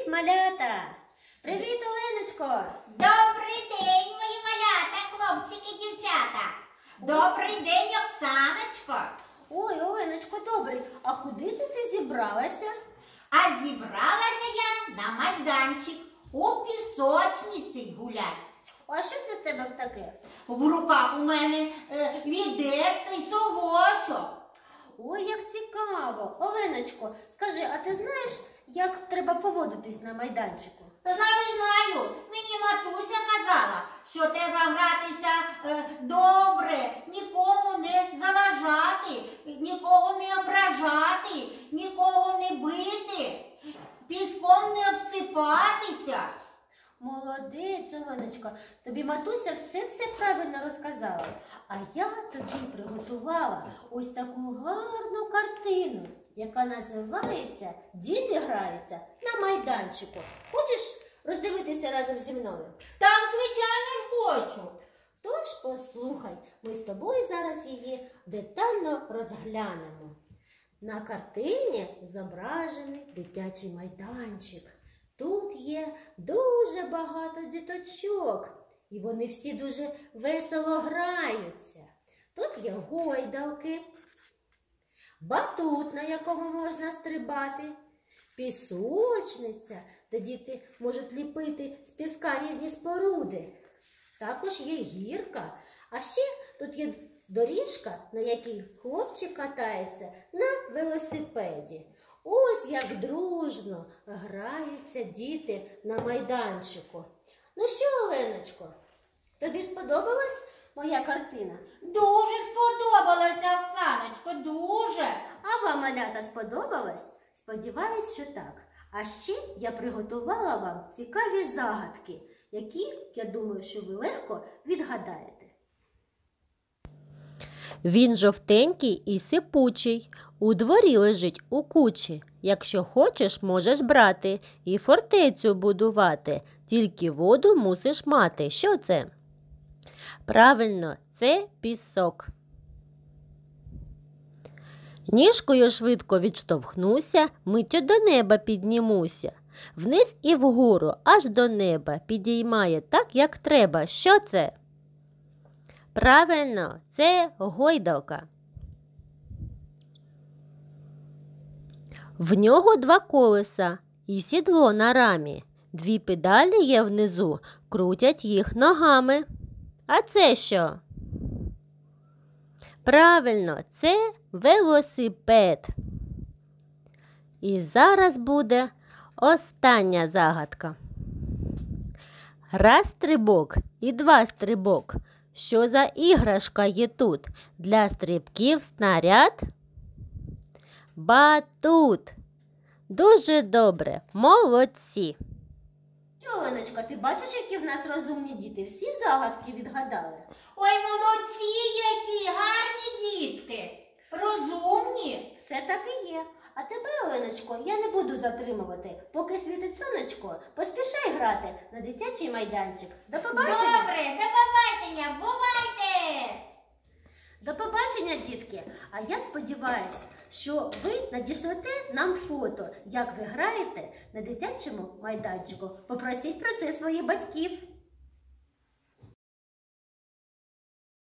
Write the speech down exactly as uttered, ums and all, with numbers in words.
малята! Привіт, Оленочко! Добрий день, мої малята, хлопчики, дівчата! Добрий день, Оксаночко! Ой, Оленочко, добрий, а куди це ти зібралася? А зібралася я на майданчик у пісочниці гулять. А що це в тебе в таке? В руках у мене е, відерце й совочок. Ой, як цікаво! Оленочко, скажи, а ти знаєш, як треба поводитись на майданчику? Знаю, знаю, мені матуся казала, що треба гратися е, добре, нікому не заважати, нікого не ображати, нікого не бити, піском не обсипатися. Молодець, Оленочка, тобі матуся все-все правильно розказала. А я тобі приготувала ось таку гарну картину, яка називається «Діти граються на майданчику». Хочеш роздивитися разом зі мною? Так, звичайно ж хочу. Тож послухай, ми з тобою зараз її детально розглянемо. На картині зображений дитячий майданчик. Тут є дуже багато діточок, і вони всі дуже весело граються. Тут є гойдалки, батут, на якому можна стрибати, пісочниця, де діти можуть ліпити з піска різні споруди. Також є гірка, а ще тут є доріжка, на якій хлопчик катається на велосипеді. Ось як дружно граються діти на майданчику. Ну що, Оленочко, тобі сподобалась моя картина? Дуже сподобалося, Оксаночко, дуже. А вам, малята, сподобалась? Сподіваюсь, що так. А ще я приготувала вам цікаві загадки, які, я думаю, що ви легко відгадаєте. Він жовтенький і сипучий, у дворі лежить у кучі. Якщо хочеш, можеш брати і фортецю будувати, тільки воду мусиш мати. Що це? Правильно, це пісок. Ніжкою швидко відштовхнуся, миттю до неба піднімуся. Вниз і вгору, аж до неба, підіймає так, як треба. Що це? Правильно, це гойдалка. В нього два колеса і сідло на рамі. Дві педалі є внизу, крутять їх ногами. А це що? Правильно, це велосипед. І зараз буде остання загадка. Раз стрибок і два стрибок. Що за іграшка є тут? Для стрибків снаряд? Батут. Дуже добре, молодці. Що, Оленочка, ти бачиш, які в нас розумні діти? Всі загадки відгадали? Ой, молодці, які гарні дітки, розумні. Все так і є. А тебе, Оленочко, я не буду затримувати. Поки світить сонечко, поспішай грати на дитячий майданчик. До побачення! Добре, до побачення, бувайте! До побачення, дітки! А я сподіваюся, що ви надішлете нам фото, як ви граєте на дитячому майданчику. Попросіть про це своїх батьків.